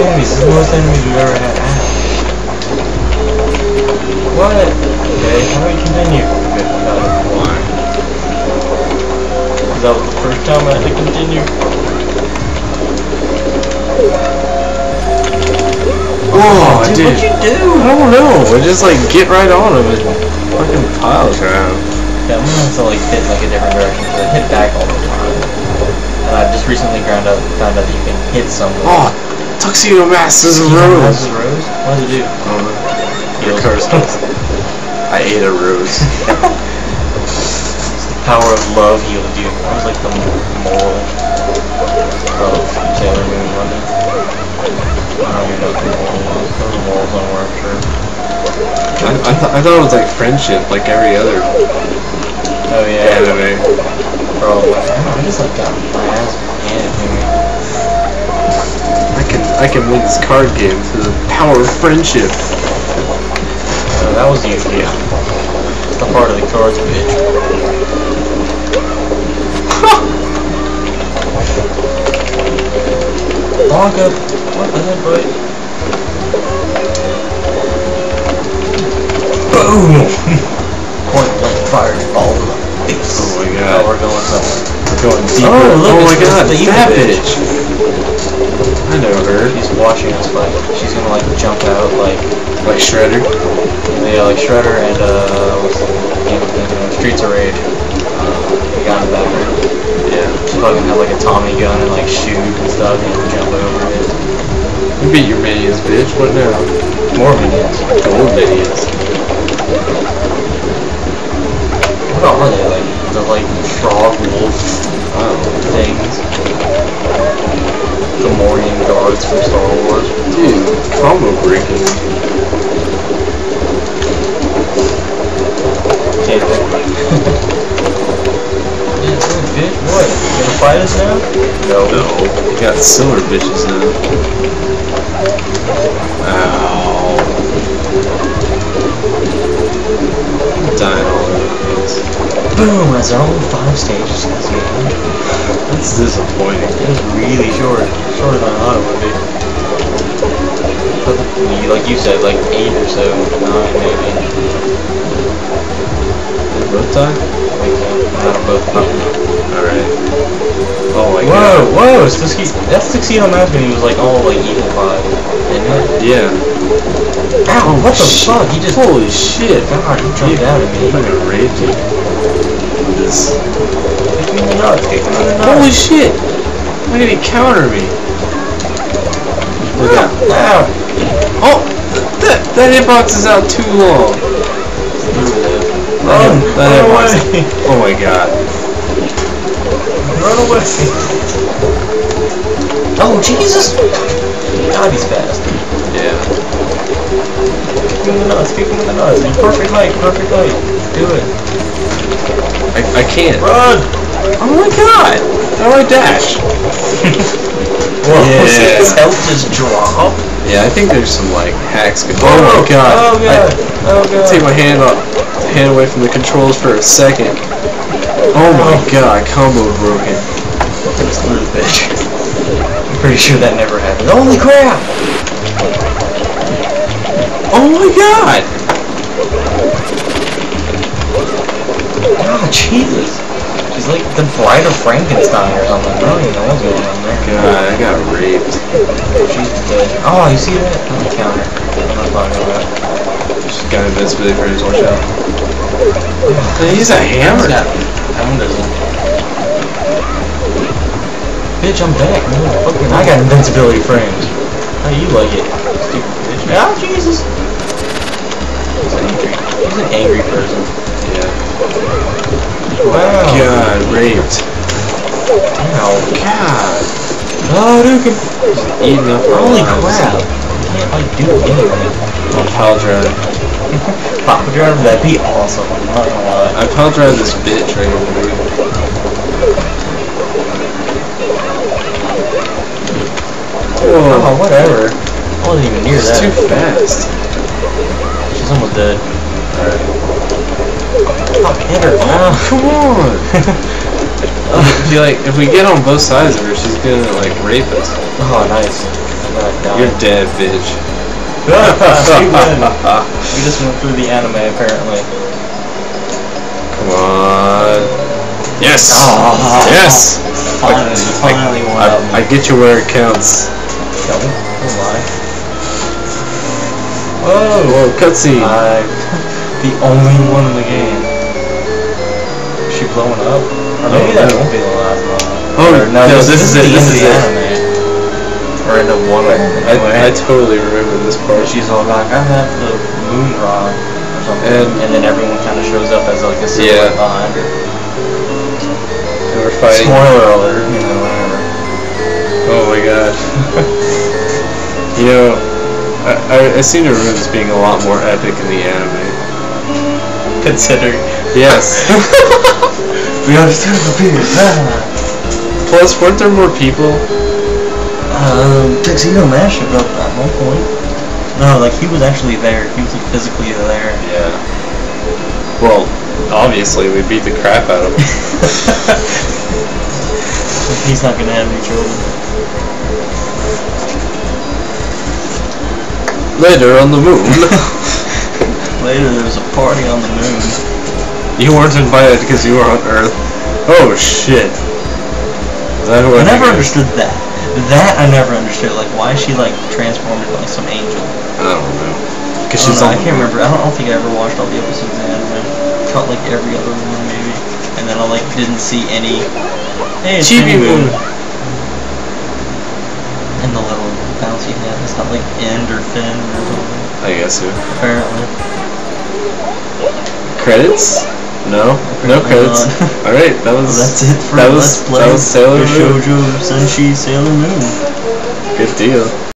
Enemies, this is the most enemies we've ever had. What? Okay, how do we continue? Okay, why? Because that was the first time I had to continue. Oh, dude, what'd you do? I don't know. I just like get right on him and fucking pile drive. Yeah, I'm gonna have to like hit like a different direction because I hit back all the time. And I just recently found out that you can hit someone. Oh, Tuxedo Masters of Rose. Rose? What does it do? I don't know. Your car's I ate a rose. Power of love healed you. That was like the moral of Sailor Moon, wasn't it? I don't even know if the morals don't work, sure. I thought it was like friendship, like every other oh yeah. anime. Probably. I just like got my ass handed to me. I can win this card game through the power of friendship. That was you, yeah. The part of the cards, bitch. Blanca! What the heck, boy? Boom! Point blank fire all to the face. Oh my god. Oh, we're going somewhere. We're going deeper. Oh, look, oh my god, the that bitch. I know her. She's watching us fight. She's gonna like jump out like Shredder. Yeah, like Shredder and what's the game I'm thinking of? Streets of Rage. The guy in the background. Yeah. She's probably gonna have like a Tommy gun and like shoot and stuff and jump over it. You beat your minions, bitch. What now? More minions. Gold minions. What are they like? The like frog wolf things. The Morning Guards from Star Wars. Dude, combo breaking. Can't think. Yeah, bitch, what? You gonna fight us now? No. No. You got silver bitches now. Ow. I'm dying all over the place. Boom! That's only 5 stages. That's disappointing. It was really short. Shorter than I thought it would be. But like you said, like 8 or so. 9 maybe. They both die? Not both. Alright. Oh my god. god. Whoa! That's Tuxedo Mask when he was like all like evil vibe, didn't it? Yeah. Ow! What the fuck? He just. Holy shit! God, he jumped out at me. I'm gonna rape you. This. Kick me in the nuts. Kick me in the nuts. Holy shit! Why did he counter me? Look out. Ow! Oh! That hitbox is out too long. Run hitbox. away! Oh my god. Run away! Oh Jesus! God, he's fast. Yeah. Kick him in the nuts. Kick him in the nuts. Perfect height. Perfect height. Do it. I can't. Run! Oh my god! How do I dash? Whoa, yeah. His health just dropped. Yeah, I think there's some like hacks going on. Oh my god! Oh god! Oh god! Take my hand away from the controls for a second. Oh my god! Combo broken. Screw this bitch. I'm pretty sure that never happened. Holy crap! Oh my god! God, Jesus! She's like the bride of Frankenstein or something. I don't even know what's going on there. God, I got raped. She's dead. Oh, you see that? On the counter. I'm not talking about. She's got invincibility frames, watch out. He's a hammer. That one doesn't. Bitch, I'm back, man. I got invincibility frames. How you like it? Stupid bitch. Oh, Jesus! He's angry. He's an angry person. Yeah. Wow. God, raped. Ow. God. Oh, dude. Eating up our Holy lives. crap. I can't, like, do anything. I'll pile drive. Pop drive? That'd be awesome. I'm not gonna lie. I pile drive this bitch right over here. Oh, whatever. I wasn't even near that. It's too fast. She's almost dead. Alright. Oh, hit her. Oh, come on! If we get on both sides of her, she's gonna like rape us. Oh, nice. You're dead, bitch. We just went through the anime, apparently. Come on. Yes! Oh, yes! Finally one of them. I get you where it counts. Don't lie. Whoa, cutscene. The only one in the game. Is she blowing up? Or maybe that won't be the last one. Oh, no, this is it. This is it. Anime. Or end up one of them. I totally remember this part. She's all like, I have the moon rod or something. And then everyone kind of shows up as like a silhouette behind her. And we're fighting. Spoiler alert, you know, whatever. Oh my god. You know, I seem to remember this being a lot more epic in the anime. Considering. Yes. We understand the fear. Plus, weren't there more people? Tuxedo Mask showed up at one point. No, like he was actually there. He was like, physically there. Yeah. Well, obviously we beat the crap out of him. He's not gonna have any children. Later on the moon. Later there was a party on the moon. You weren't invited because you were on Earth. Oh shit. I never understood that. That I never understood. Like, why is she like transformed into like some angel? I don't know. Because she's I can't remember. I don't think I ever watched all the episodes of the anime. Caught like every other one maybe, and then I like didn't see any. Hey, it's Chibi Moon. Moon. And the little bouncy head. It's not like End or Fin or something. I guess so. Apparently. Credits? No, no credits. All right, that was. Well, that's it for that Let's Play Sailor Moon. Bishoujo Senshi Sailor Moon. Good deal.